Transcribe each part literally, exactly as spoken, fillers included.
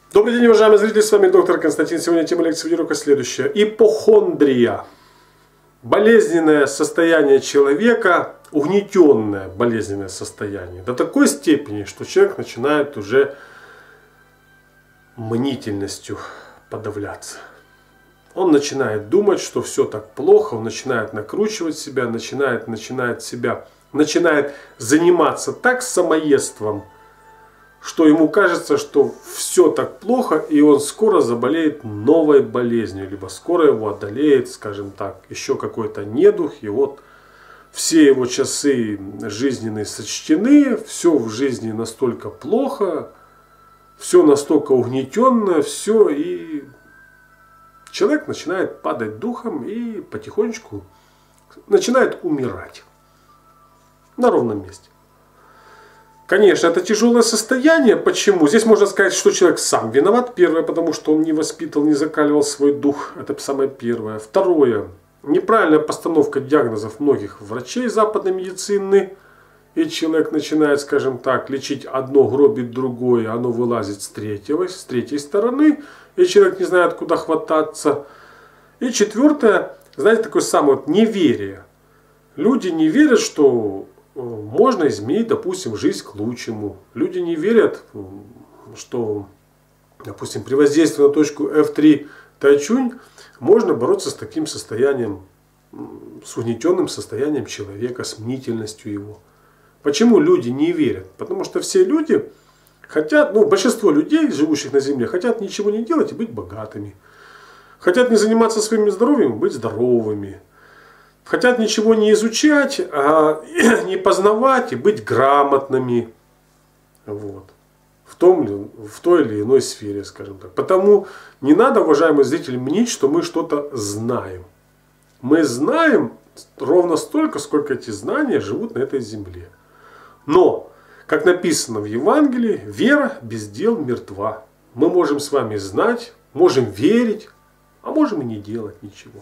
Добрый день, уважаемые зрители, с вами доктор Константин. Сегодня тема лекции видеоурока следующая. Ипохондрия. Болезненное состояние человека, угнетенное болезненное состояние. До такой степени, что человек начинает уже мнительностью подавляться. Он начинает думать, что все так плохо, он начинает накручивать себя, начинает, начинает себя, начинает заниматься так самоедством, что ему кажется, что все так плохо, и он скоро заболеет новой болезнью, либо скоро его одолеет, скажем так, еще какой-то недух, и вот все его часы жизненные сочтены, все в жизни настолько плохо, все настолько угнетенно, все, и человек начинает падать духом и потихонечку начинает умирать на ровном месте. Конечно, это тяжелое состояние. Почему? Здесь можно сказать, что человек сам виноват. Первое, потому что он не воспитывал, не закаливал свой дух. Это самое первое. Второе. Неправильная постановка диагнозов многих врачей западной медицины. И человек начинает, скажем так, лечить одно, гробит другое. Оно вылазит с третьего, с третьей стороны. И человек не знает, куда хвататься. И четвертое, знаете, такое самое вот неверие. Люди не верят, что можно изменить, допустим, жизнь к лучшему. Люди не верят, что, допустим, при воздействии на точку эф три Тайчунь можно бороться с таким состоянием, с угнетенным состоянием человека, с мнительностью его. Почему люди не верят? Потому что все люди хотят, ну, большинство людей, живущих на Земле, хотят ничего не делать и быть богатыми. Хотят не заниматься своим здоровьем, быть здоровыми. Хотят ничего не изучать, а не познавать и быть грамотными. Вот. В, том, в той или иной сфере, скажем так. Потому не надо, уважаемые зрители, мнить, что мы что-то знаем. Мы знаем ровно столько, сколько эти знания живут на этой земле. Но, как написано в Евангелии, вера без дел мертва. Мы можем с вами знать, можем верить, а можем и не делать ничего.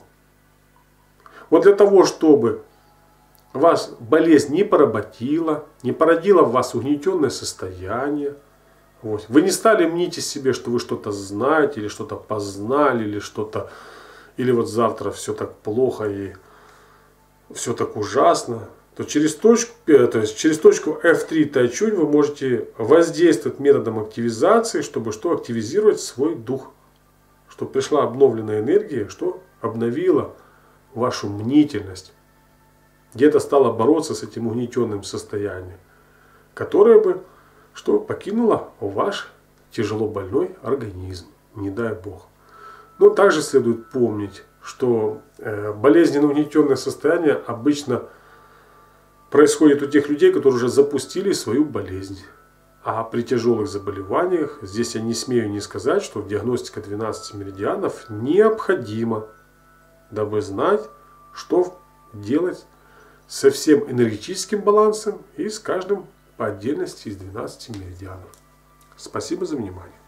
Вот для того, чтобы вас болезнь не поработила, не породила в вас угнетенное состояние, вот, вы не стали мнить о себе, что вы что-то знаете, или что-то познали, или что-то, или вот завтра все так плохо и все так ужасно, то через точку, то есть через точку эф три Тайчунь вы можете воздействовать методом активизации, чтобы что, активизировать свой дух, чтобы пришла обновленная энергия, что обновила вашу мнительность, где-то стала бороться с этим угнетенным состоянием, которое бы что покинуло ваш тяжело больной организм, не дай Бог. Но также следует помнить, что э, болезненно угнетенное состояние обычно происходит у тех людей, которые уже запустили свою болезнь. А при тяжелых заболеваниях, здесь я не смею не сказать, что диагностика двенадцати меридианов необходима, дабы знать, что делать со всем энергетическим балансом и с каждым по отдельности из двенадцати меридианов. Спасибо за внимание.